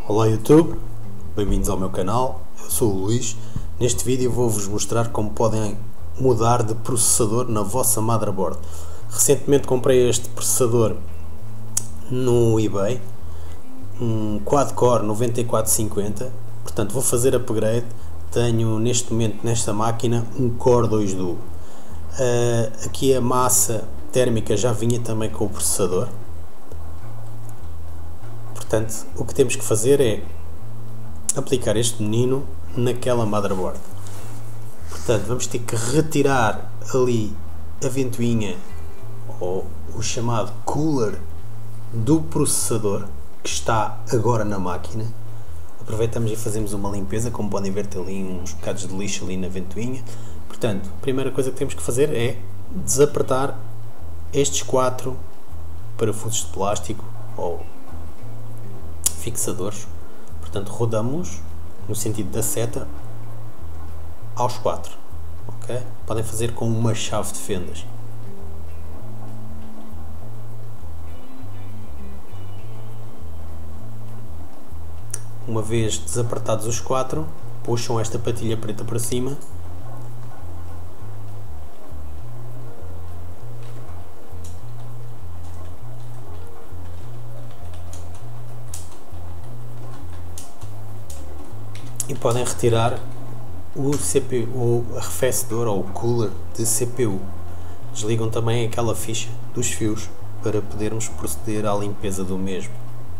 Olá YouTube, bem-vindos ao meu canal, eu sou o Luís. Neste vídeo vou-vos mostrar como podem mudar de processador na vossa motherboard. Recentemente comprei este processador no eBay, um quad-core 9450, portanto vou fazer upgrade. Tenho neste momento nesta máquina um Core 2 Duo. Aqui a massa térmica já vinha também com o processador. Portanto, o que temos que fazer é aplicar este menino naquela motherboard. Portanto, vamos ter que retirar ali a ventoinha ou o chamado cooler do processador que está agora na máquina. Aproveitamos e fazemos uma limpeza. Como podem ver, tem ali uns bocados de lixo ali na ventoinha. Portanto, a primeira coisa que temos que fazer é desapertar estes 4 parafusos de plástico ou fixadores. Portanto, rodamos no sentido da seta aos 4, ok? Podem fazer com uma chave de fendas. Uma vez desapertados os 4, puxam esta patilha preta para cima e podem retirar o CPU, o arrefecedor ou o cooler de CPU. Desligam também aquela ficha dos fios para podermos proceder à limpeza do mesmo.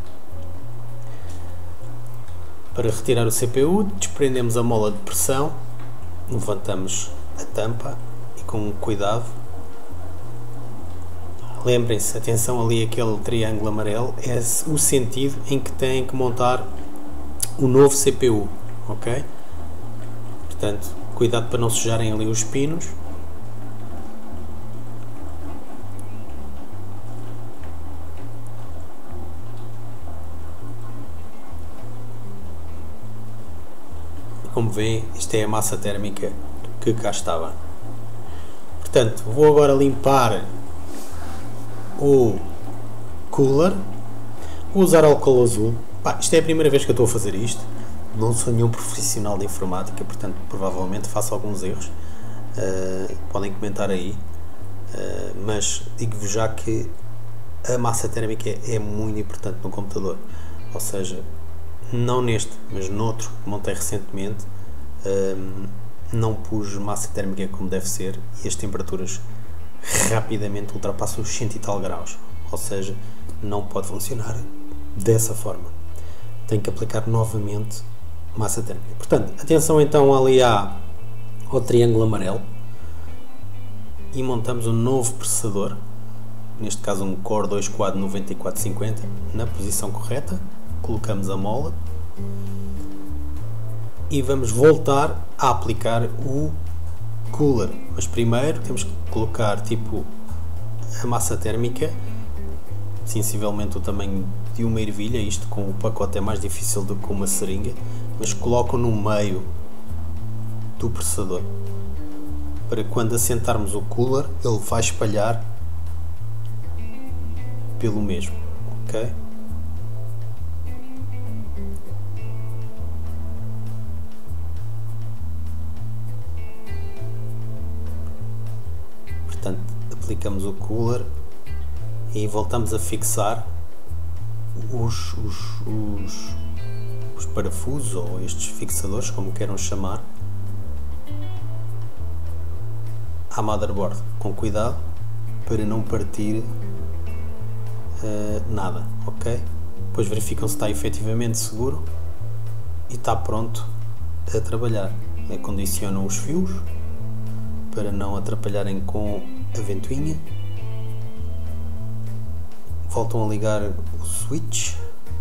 Para retirar o CPU, desprendemos a mola de pressão, levantamos a tampa e com cuidado. Lembrem-se, atenção ali aquele triângulo amarelo, é o sentido em que têm que montar o novo CPU. Ok? Portanto, cuidado para não sujarem ali os pinos. Como veem, isto é a massa térmica que cá estava. Portanto, vou agora limpar o cooler. Vou usar álcool azul. Isto é a primeira vez que eu estou a fazer isto. Não sou nenhum profissional de informática, portanto provavelmente faço alguns erros. Podem comentar aí, mas digo-vos já que a massa térmica é muito importante no computador. Ou seja, não neste, mas noutro que montei recentemente, não pus massa térmica como deve ser e as temperaturas rapidamente ultrapassam os 100 e tal graus. Ou seja, não pode funcionar dessa forma. Tenho que aplicar novamente massa térmica. Portanto, atenção então ali ao triângulo amarelo e montamos um novo processador, neste caso um Core 2 Quad 9450, na posição correta. Colocamos a mola e vamos voltar a aplicar o cooler, mas primeiro temos que colocar tipo a massa térmica, sensivelmente o tamanho de uma ervilha. Isto com o pacote é mais difícil do que uma seringa, mas colocam no meio do processador para quando assentarmos o cooler ele vai espalhar pelo mesmo, ok? Portanto, aplicamos o cooler e voltamos a fixar os parafusos ou estes fixadores, como queiram chamar, à motherboard, com cuidado para não partir nada, ok? Depois verificam se está efetivamente seguro e está pronto a trabalhar. Acondicionam os fios para não atrapalharem com a ventoinha. Voltam a ligar o switch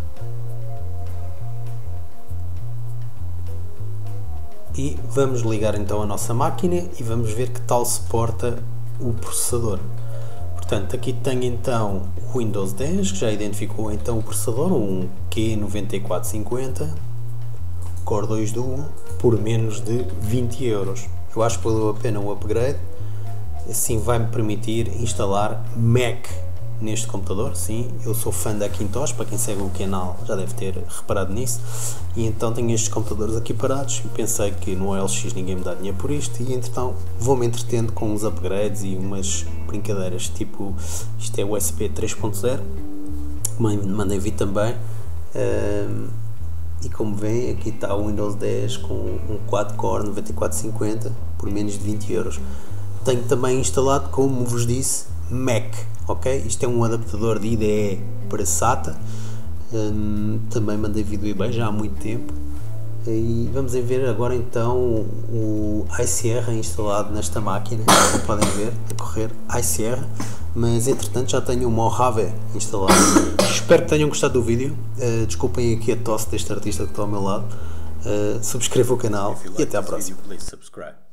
e vamos ligar então a nossa máquina e vamos ver que tal se porta o processador. Portanto, aqui tenho então o Windows 10, que já identificou então o processador, um Q9450 Core 2 Duo por menos de 20 euros. Eu acho que valeu a pena o upgrade, assim vai-me permitir instalar Mac neste computador. Sim, eu sou fã da Macintosh, para quem segue o canal já deve ter reparado nisso, e então tenho estes computadores aqui parados e pensei que no OLX ninguém me dá dinheiro por isto, e então vou-me entretendo com uns upgrades e umas brincadeiras, tipo, isto é USB 3.0, mandei vir também, e como veem aqui está o Windows 10 com um 4-core 9450 por menos de 20 euros. Tenho também instalado, como vos disse, Mac, ok? Isto é um adaptador de IDE para SATA, também mandei vir do eBay já há muito tempo, e vamos ver agora então o iSierra instalado nesta máquina, como podem ver, a correr iSierra, mas entretanto já tenho o Mojave instalado. Espero que tenham gostado do vídeo, desculpem aqui a tosse deste artista que está ao meu lado, subscrevam o canal e até à próxima.